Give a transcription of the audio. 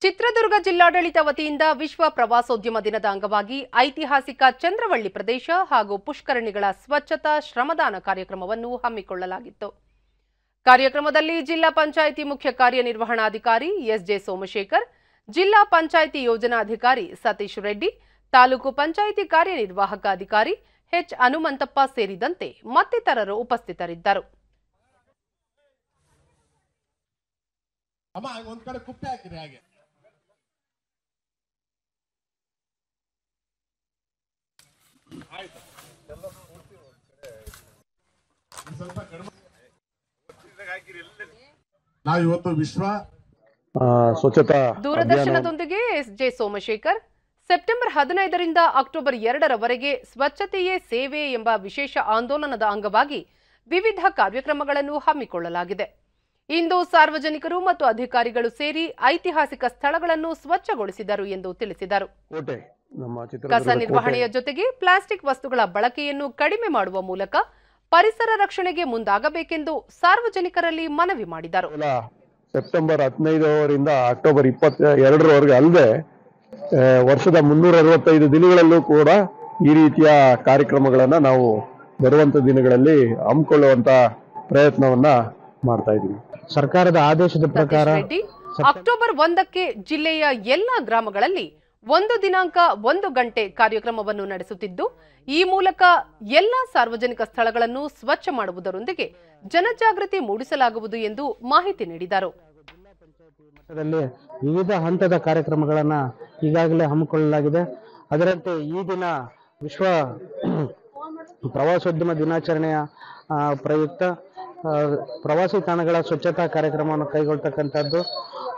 ಚಿತ್ರದುರ್ಗ ಜಿಲ್ಲಾಡಳಿತ ವತಿಯಿಂದ ವಿಶ್ವ ಪ್ರವಾಸೋದ್ಯಮ ದಿನದ ಅಂಗವಾಗಿ ಐತಿಹಾಸಿಕ ಚಂದ್ರವಳ್ಳಿ ಪ್ರದೇಶ ಹಾಗೂ ಪುಷ್ಕರಣಿಗಳ ಸ್ವಚ್ಛತಾ ಶ್ರಮದಾನ ಕಾರ್ಯಕ್ರಮವನ್ನು ಹಮ್ಮಿಕೊಳ್ಳಲಾಗಿತ್ತು. ಕಾರ್ಯಕ್ರಮದಲ್ಲಿ ಜಿಲ್ಲಾ ಪಂಚಾಯಿತಿ ಮುಖ್ಯ ಕಾರ್ಯನಿರ್ವಹಣಾಧಿಕಾರಿ ಎಸ್ಜೆ ಸೋಮಶೇಖರ್, ಜಿಲ್ಲಾ ಪಂಚಾಯಿತಿ ಯೋಜನಾಧಿಕಾರಿ ಸತೀಶ್ ರೆಡ್ಡಿ, ತಾಲೂಕು ಪಂಚಾಯಿತಿ ಕಾರ್ಯನಿರ್ವಾಹಕ ಅಧಿಕಾರಿ ಎಚ್ ಹನುಮಂತಪ್ಪ ಸೇರಿದಂತೆ ಮತ್ತಿತರರು ಉಪಸ್ಥಿತರಿದ್ದರು. ವಿಶ್ವ ಸ್ವಚ್ಛತಾ ದೂರದರ್ಶನದೊಂದಿಗೆ ಎಸ್ಜೆ ಸೋಮಶೇಖರ್, ಸೆಪ್ಟೆಂಬರ್ 15ರಿಂದ ಅಕ್ಟೋಬರ್ 2ರವರೆಗೆ ಸ್ವಚ್ಛತೆಯೇ ಸೇವೆ ಎಂಬ ವಿಶೇಷ ಆಂದೋಲನದ ಅಂಗವಾಗಿ ವಿವಿಧ ಕಾರ್ಯಕ್ರಮಗಳನ್ನು ಹಮ್ಮಿಕೊಳ್ಳಲಾಗಿದೆ. ಇಂದು ಸಾರ್ವಜನಿಕರು ಮತ್ತು ಅಧಿಕಾರಿಗಳು ಸೇರಿ ಐತಿಹಾಸಿಕ ಸ್ಥಳಗಳನ್ನು ಸ್ವಚ್ಛಗೊಳಿಸಿದರು ಎಂದು ತಿಳಿಸಿದರು. ಕಸ ನಿರ್ವಹಣೆಯ ಜೊತೆಗೆ ಪ್ಲಾಸ್ಟಿಕ್ ವಸ್ತುಗಳ ಬಳಕೆಯನ್ನು ಕಡಿಮೆ ಮಾಡುವ ಮೂಲಕ ಪರಿಸರ ರಕ್ಷಣೆಗೆ ಮುಂದಾಗಬೇಕೆಂದು ಸಾರ್ವಜನಿಕರಲ್ಲಿ ಮನವಿ ಮಾಡಿದರು. ಸೆಪ್ಟೆಂಬರ್ 15ರಿಂದ ಅಕ್ಟೋಬರ್ 22ರವರೆಗೆ ಅಲ್ಲದೆ ವರ್ಷದ 365 ದಿನಗಳಲ್ಲೂ ಕೂಡ ಈ ರೀತಿಯ ಕಾರ್ಯಕ್ರಮಗಳನ್ನ ನಾವು ಬರುವಂತ ದಿನಗಳಲ್ಲಿ ಹಮ್ಮಿಕೊಳ್ಳುವಂತ ಪ್ರಯತ್ನವನ್ನ ಮಾಡ್ತಾ ಇದ್ದೀವಿ. ಸರ್ಕಾರದ ಆದೇಶದ ಪ್ರಕಾರ ಅಕ್ಟೋಬರ್ 1ಕ್ಕೆ ಜಿಲ್ಲೆಯ ಎಲ್ಲಾ ಗ್ರಾಮಗಳಲ್ಲಿ 1 ದಿನಾಂಕ 1 ಗಂಟೆ ಕಾರ್ಯಕ್ರಮವನ್ನು ನಡೆಸುತ್ತಿದ್ದು, ಈ ಮೂಲಕ ಎಲ್ಲಾ ಸಾರ್ವಜನಿಕ ಸ್ಥಳಗಳನ್ನು ಸ್ವಚ್ಛ ಮಾಡುವುದರೊಂದಿಗೆ ಜನಜಾಗೃತಿ ಮೂಡಿಸಲಾಗುವುದು ಎಂದು ಮಾಹಿತಿ ನೀಡಿದರು. ವಿವಿಧ ಹಂತದ ಕಾರ್ಯಕ್ರಮಗಳನ್ನು ಈಗಾಗಲೇ ಹಮ್ಮಿಕೊಳ್ಳಲಾಗಿದೆ. ಅದರಂತೆ ಈ ದಿನ ವಿಶ್ವ ಪ್ರವಾಸೋದ್ಯಮ ದಿನಾಚರಣೆಯ ಪ್ರಯುಕ್ತ ಪ್ರವಾಸಿ ತಾಣಗಳ ಸ್ವಚ್ಛತಾ ಕಾರ್ಯಕ್ರಮವನ್ನು ಕೈಗೊಳ್ಳತಕ್ಕಂಥದ್ದು